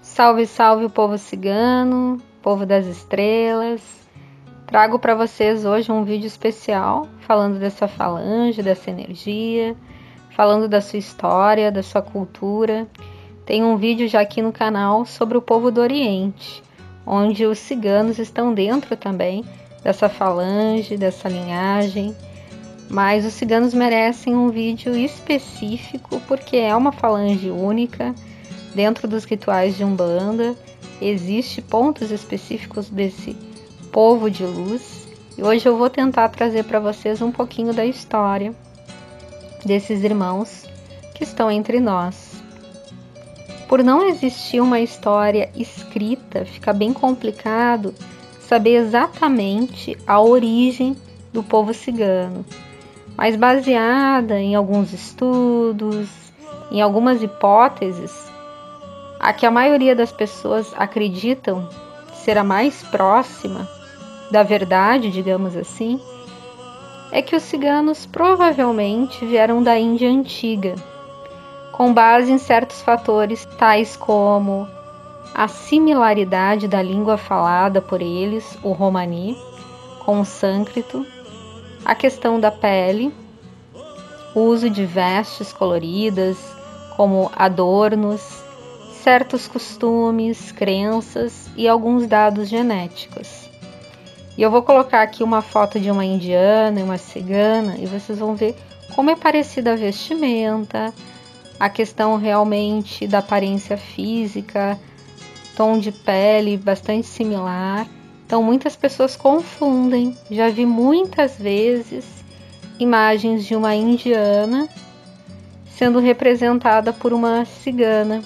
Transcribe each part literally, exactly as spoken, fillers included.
Salve, salve o povo cigano, povo das estrelas. Trago para vocês hoje um vídeo especial falando dessa falange, dessa energia, falando da sua história, da sua cultura. Tem um vídeo já aqui no canal sobre o povo do Oriente, onde os ciganos estão dentro também dessa falange, dessa linhagem. Mas os ciganos merecem um vídeo específico porque é uma falange única. Dentro dos rituais de Umbanda, existem pontos específicos desse povo de luz. E hoje eu vou tentar trazer para vocês um pouquinho da história desses irmãos que estão entre nós. Por não existir uma história escrita, fica bem complicado saber exatamente a origem do povo cigano. Mas baseada em alguns estudos, em algumas hipóteses, a que a maioria das pessoas acreditam ser a mais próxima da verdade, digamos assim, é que os ciganos provavelmente vieram da Índia antiga, com base em certos fatores, tais como a similaridade da língua falada por eles, o romani, com o sânscrito, a questão da pele, o uso de vestes coloridas, como adornos, certos costumes, crenças e alguns dados genéticos. E eu vou colocar aqui uma foto de uma indiana e uma cigana e vocês vão ver como é parecida a vestimenta, a questão realmente da aparência física, tom de pele bastante similar. Então muitas pessoas confundem. Já vi muitas vezes imagens de uma indiana sendo representada por uma cigana,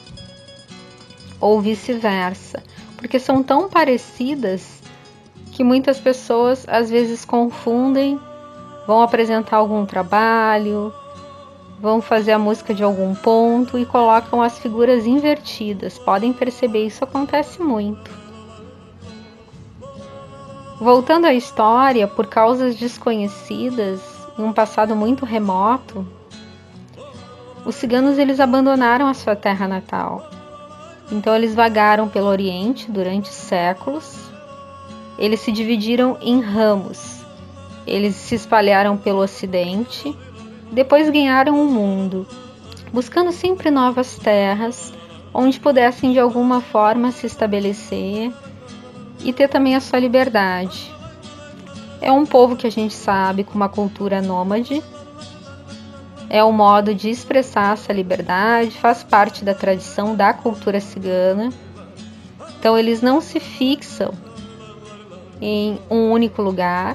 ou vice-versa, porque são tão parecidas que muitas pessoas às vezes confundem, vão apresentar algum trabalho, vão fazer a música de algum ponto e colocam as figuras invertidas. Podem perceber, isso acontece muito. Voltando à história, por causas desconhecidas, em um passado muito remoto, os ciganos eles abandonaram a sua terra natal. Então eles vagaram pelo Oriente durante séculos. Eles se dividiram em ramos. Eles se espalharam pelo Ocidente. Depois ganharam o mundo, buscando sempre novas terras, onde pudessem de alguma forma se estabelecer e ter também a sua liberdade. É um povo que a gente sabe com uma cultura nômade. É um modo de expressar essa liberdade, faz parte da tradição da cultura cigana. Então eles não se fixam em um único lugar,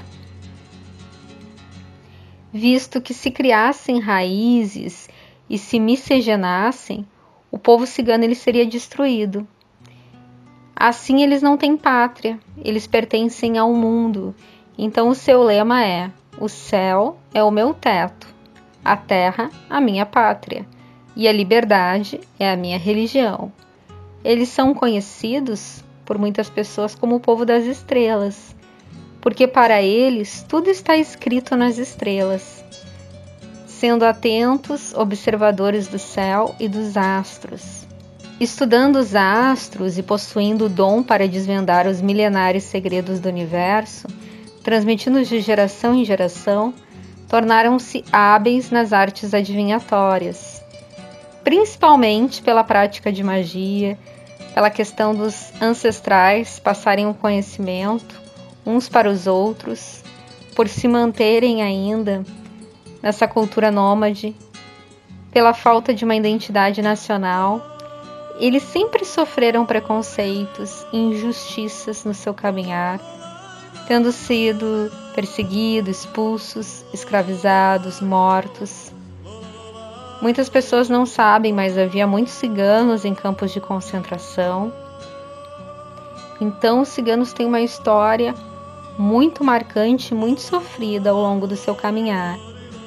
visto que se criassem raízes e se miscigenassem, o povo cigano ele seria destruído. Assim eles não têm pátria, eles pertencem ao mundo. Então o seu lema é: o céu é o meu teto, a terra, a minha pátria, e a liberdade é a minha religião. Eles são conhecidos por muitas pessoas como o povo das estrelas, porque para eles tudo está escrito nas estrelas, sendo atentos observadores do céu e dos astros. Estudando os astros e possuindo o dom para desvendar os milenares segredos do universo, transmitindo de geração em geração, tornaram-se hábeis nas artes adivinhatórias, principalmente pela prática de magia, pela questão dos ancestrais passarem o conhecimento uns para os outros, por se manterem ainda nessa cultura nômade, pela falta de uma identidade nacional. Eles sempre sofreram preconceitos e injustiças no seu caminhar, tendo sido perseguidos, expulsos, escravizados, mortos. Muitas pessoas não sabem, mas havia muitos ciganos em campos de concentração. Então os ciganos têm uma história muito marcante, muito sofrida ao longo do seu caminhar.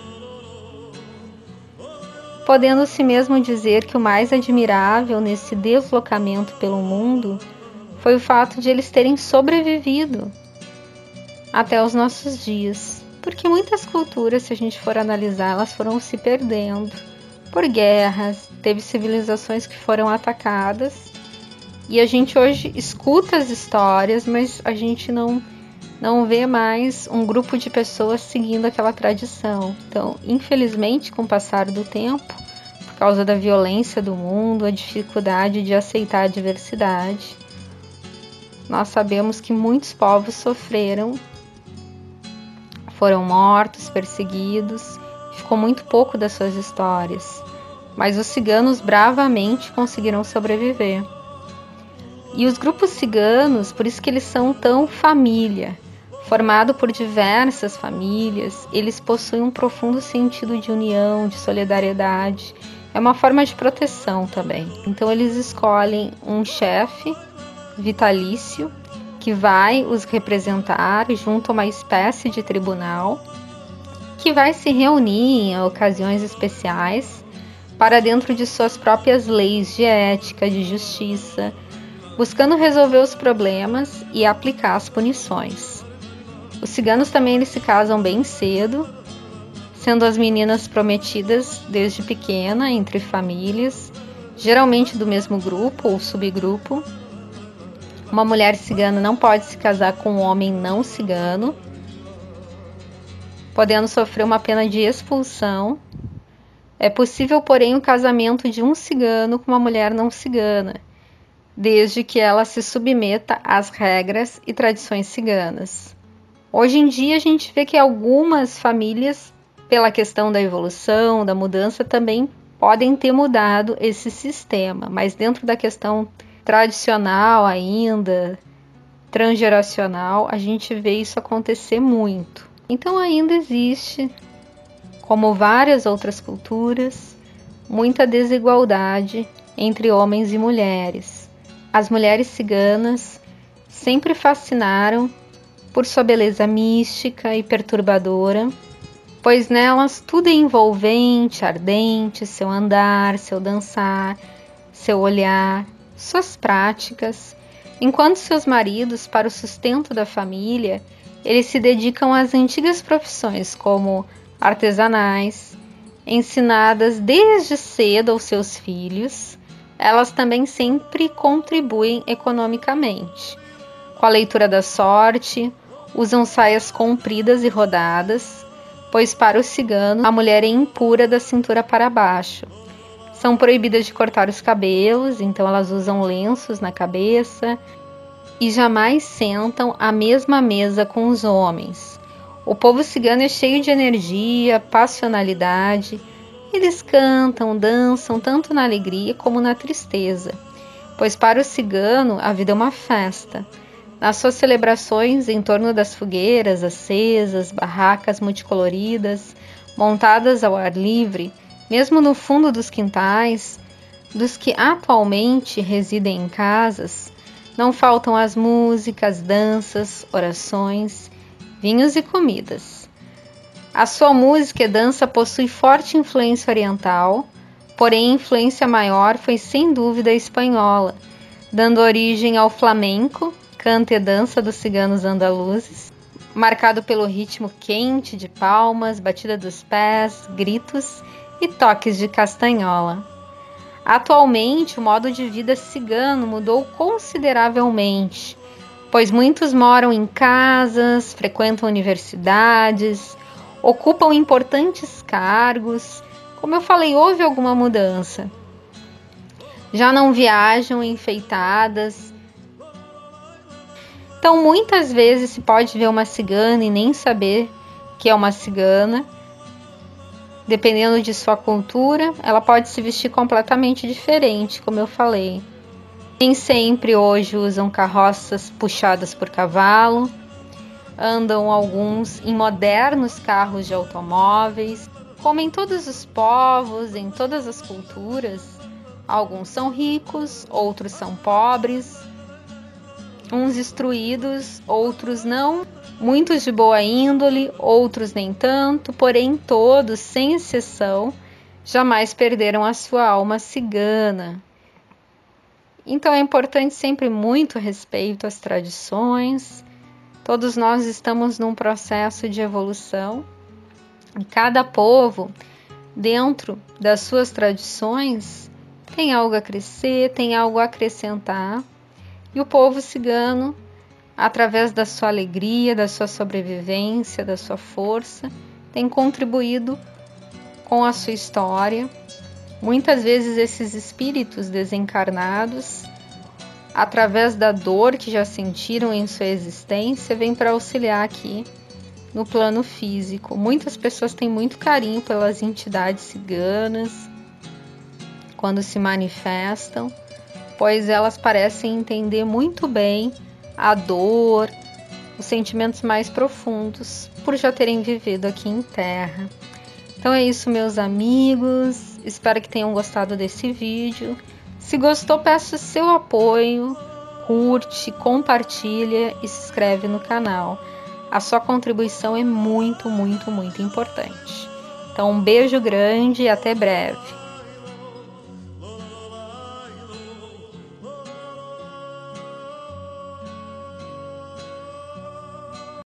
Podendo-se mesmo dizer que o mais admirável nesse deslocamento pelo mundo foi o fato de eles terem sobrevivido até os nossos dias, porque muitas culturas, se a gente for analisar, elas foram se perdendo por guerras, teve civilizações que foram atacadas E a gente hoje escuta as histórias, mas a gente não, não vê mais um grupo de pessoas seguindo aquela tradição. Então, infelizmente, com o passar do tempo, por causa da violência do mundo, a dificuldade de aceitar a diversidade, nós sabemos que muitos povos sofreram, foram mortos, perseguidos, ficou muito pouco das suas histórias. Mas os ciganos bravamente conseguiram sobreviver. E os grupos ciganos, por isso que eles são tão família, formado por diversas famílias, eles possuem um profundo sentido de união, de solidariedade. É uma forma de proteção também. Então eles escolhem um chefe vitalício que vai os representar junto a uma espécie de tribunal que vai se reunir em ocasiões especiais para dentro de suas próprias leis de ética, de justiça, buscando resolver os problemas e aplicar as punições. Os ciganos também eles se casam bem cedo, sendo as meninas prometidas desde pequena entre famílias, geralmente do mesmo grupo ou subgrupo. Uma mulher cigana não pode se casar com um homem não cigano, podendo sofrer uma pena de expulsão. É possível, porém, o casamento de um cigano com uma mulher não cigana, desde que ela se submeta às regras e tradições ciganas. Hoje em dia, a gente vê que algumas famílias, pela questão da evolução, da mudança, também podem ter mudado esse sistema, mas dentro da questão tradicional ainda, transgeracional, a gente vê isso acontecer muito. Então ainda existe, como várias outras culturas, muita desigualdade entre homens e mulheres. As mulheres ciganas sempre fascinaram por sua beleza mística e perturbadora, pois nelas tudo é envolvente, ardente, seu andar, seu dançar, seu olhar, suas práticas, enquanto seus maridos, para o sustento da família, eles se dedicam às antigas profissões como artesanais, ensinadas desde cedo aos seus filhos. Elas também sempre contribuem economicamente. Com a leitura da sorte, usam saias compridas e rodadas, pois para o cigano a mulher é impura da cintura para baixo. São proibidas de cortar os cabelos, então elas usam lenços na cabeça, e jamais sentam à mesma mesa com os homens. O povo cigano é cheio de energia, passionalidade. Eles cantam, dançam tanto na alegria como na tristeza, pois para o cigano a vida é uma festa. Nas suas celebrações em torno das fogueiras acesas, barracas multicoloridas, montadas ao ar livre, mesmo no fundo dos quintais, dos que atualmente residem em casas, não faltam as músicas, danças, orações, vinhos e comidas. A sua música e dança possui forte influência oriental, porém a influência maior foi sem dúvida a espanhola, dando origem ao flamenco, canto e dança dos ciganos andaluzes, marcado pelo ritmo quente de palmas, batida dos pés, gritos e toques de castanhola. Atualmente, o modo de vida cigano mudou consideravelmente, pois muitos moram em casas, frequentam universidades, ocupam importantes cargos. Como eu falei, houve alguma mudança. Já não viajam enfeitadas. Então, muitas vezes se pode ver uma cigana e nem saber que é uma cigana. Dependendo de sua cultura, ela pode se vestir completamente diferente, como eu falei. Nem sempre hoje usam carroças puxadas por cavalo, andam alguns em modernos carros de automóveis. Como em todos os povos, em todas as culturas, alguns são ricos, outros são pobres, uns instruídos, outros não, muitos de boa índole, outros nem tanto, porém todos, sem exceção, jamais perderam a sua alma cigana. Então é importante sempre muito respeito às tradições. Todos nós estamos num processo de evolução e cada povo, dentro das suas tradições, tem algo a crescer, tem algo a acrescentar. E o povo cigano, através da sua alegria, da sua sobrevivência, da sua força, tem contribuído com a sua história. Muitas vezes esses espíritos desencarnados, através da dor que já sentiram em sua existência, vêm para auxiliar aqui no plano físico. Muitas pessoas têm muito carinho pelas entidades ciganas quando se manifestam, pois elas parecem entender muito bem a dor, os sentimentos mais profundos, por já terem vivido aqui em Terra. Então é isso, meus amigos. Espero que tenham gostado desse vídeo. Se gostou, peço seu apoio, curte, compartilha e se inscreve no canal. A sua contribuição é muito, muito, muito importante. Então um beijo grande e até breve.